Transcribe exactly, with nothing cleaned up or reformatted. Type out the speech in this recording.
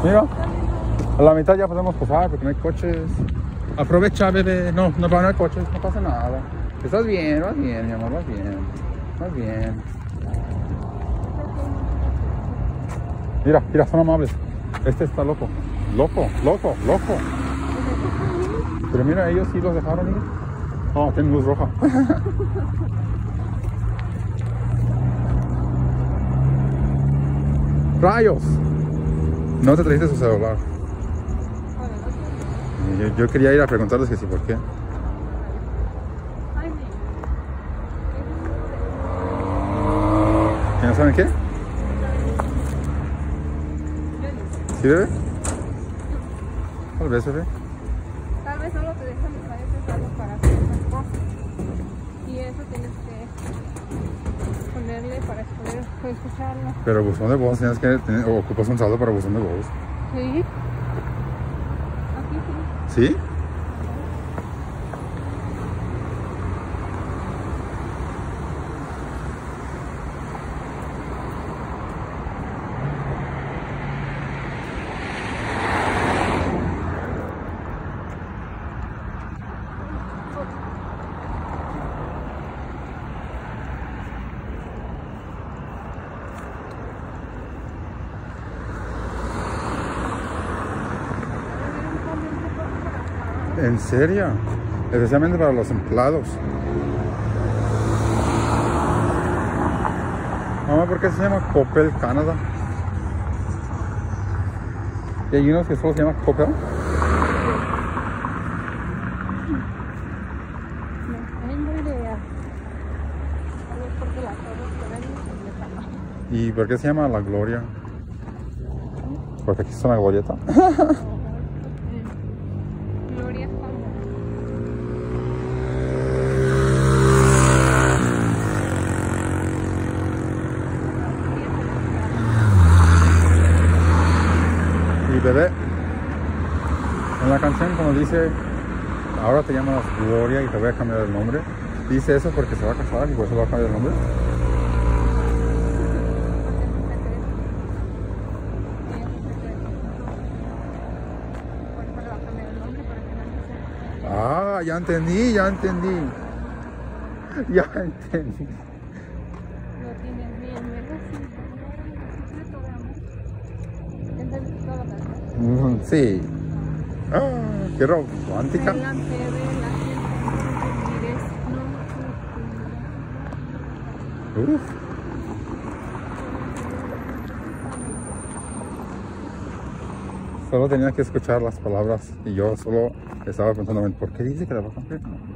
Mira, a la mitad ya podemos pasar porque no hay coches. Aprovecha, bebé. No, no, no hay coches, no pasa nada. Estás bien, vas bien, mi amor, vas bien. Vas bien. Mira, mira, son amables. Este está loco. Loco, loco, loco. Pero mira, ellos sí los dejaron ir. Oh, tienen luz roja. ¡Rayos! No te trajiste su celular. Yo, yo quería ir a preguntarles que sí, ¿por qué? ¿Que no saben qué? ¿Sí, bebé? Tal vez, bebé. Tal vez solo te dejan usar ese saldo para hacer otras cosas. Y eso tienes que ponerle para poder escucharlo. Pero buzón de voz, tienes que tener, o ocupas un saldo para buzón de voz. Sí. Aquí sí. ¿Sí? ¿En serio? Especialmente para los empleados. Mamá, ¿por qué se llama Coppel Canadá? ¿Y hay unos que solo se llama Coppel? No tengo idea. Tal vez porque las cosas que ven ¿Y por qué se llama La Gloria? Porque aquí está una glorieta. Gloria Fama. Y bebé, en la canción cuando dice ahora te llamas Gloria y te voy a cambiar el nombre, dice eso porque se va a casar y por eso va a cambiar el nombre. Ah, ya entendí, ya entendí. Ya entendí. Lo tienes bien, ¿verdad? Sí. ¿Entendiste toda la canción? Mm, sí. Ah, qué romántica. Uf. Solo tenía que escuchar las palabras y yo solo estaba pensando, ¿por qué dice que la va a cumplir?